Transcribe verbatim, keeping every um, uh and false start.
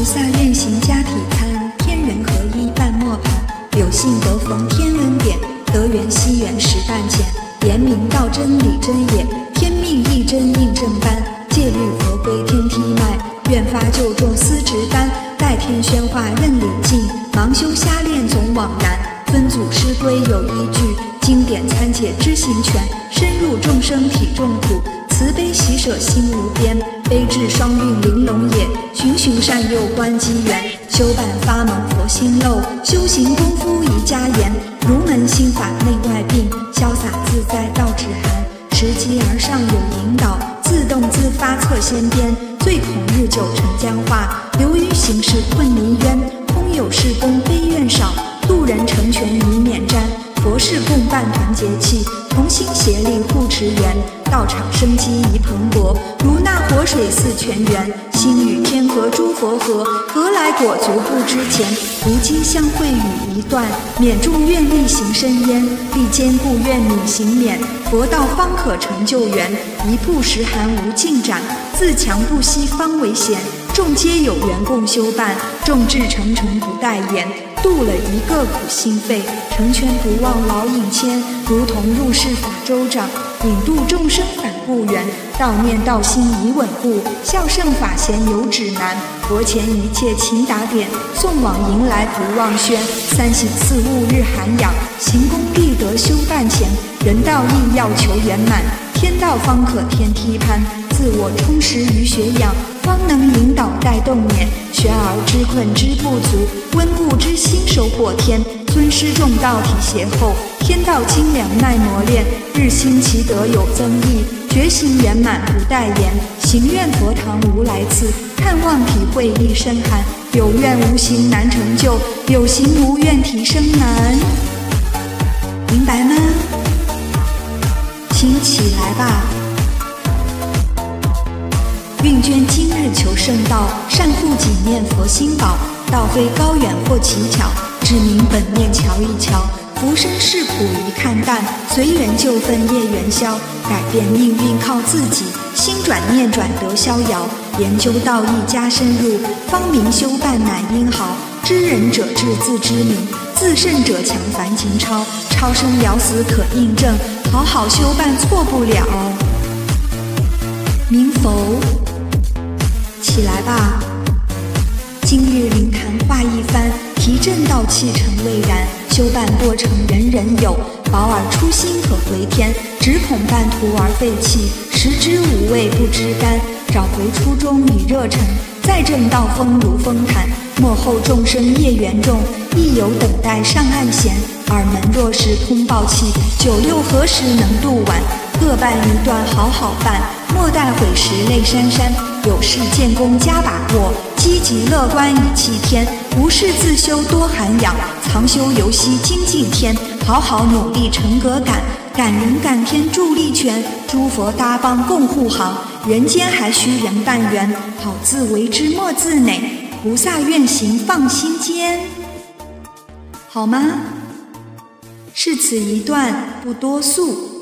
萨愿行家体参，天人合一半磨盘。有幸得逢天恩典，得缘惜缘实半浅。言明道真理真也，天命一真应正般。戒律佛规天梯迈，愿发就众思直单。待天宣化任理尽，盲修瞎练总往难。分祖师规有依据，经典参解知行全。深入众生体众苦，慈悲喜舍心无边。悲智双运玲珑也，循循善诱观机缘。修办发蒙佛心漏，修行功夫宜加严。儒门心法内外并，潇洒自在道止寒。拾级而上有引导，自动自发测先边。最恐日久成僵化，流于形式困泥渊。空有事功悲怨少，度人成全以免沾。佛事共办团结气，同心协力护持缘。道场生机宜蓬勃，如那活水似泉源。心与天和诸佛合，何来果足不知前？无机相会与一段，免住愿力行深焉。力坚固愿你行免，佛道方可成就缘。一步十寒无进展，自强不息方为险。众皆有缘共修办，众志成城不待言。度了一个苦心肺，成全不忘劳引牵。如同入世法州长，引渡众生反故原。道念道心宜稳固，孝圣法贤有指南。佛前一切勤打点，送往迎来不忘宣。三省四悟日涵养，行功立德修办前。人道亦要求圆满，天道方可天梯攀。自我充实于学养，方能引导带动念。学而知困知不足，温故知新收获天。尊师重道体协厚，天道精良耐磨练。日新其德有增益，觉行圆满不待言。行愿佛堂无来次，看望体会一深寒。有愿无行难成就，有行无愿提升难。明白吗？请起来吧。运捐今日求圣道，善护己念佛心宝。道非高远或奇巧，知明本念瞧一瞧。浮生世苦宜看淡，随缘就分业缘消。改变命运靠自己，心转念转得逍遥。研究道义加深入，方明修办乃因好。知人者智自知明，自胜者强凡情超。超生了死可印证，好好修办错不了。明否？起来吧。今日灵坛话一番，提振道气成蔚然。修办过程人人有，保尔初心可回天。只恐半途而废弃，食之无味不知甘。找回初衷与热忱，再正道风如风潭。幕后众生业缘重，亦有等待上岸闲。耳门若是通报器，九六何时能度完？各办一段好好办，莫待悔时泪潸潸。有事建功加把握，积极乐观以气天。无事自修多涵养，藏修游戏精进天。好好努力成果感，感人感天助力全。诸佛搭帮共护航，人间还需人伴缘。好自为之莫自馁，菩萨愿行放心间。好吗？是此一段，不多诉。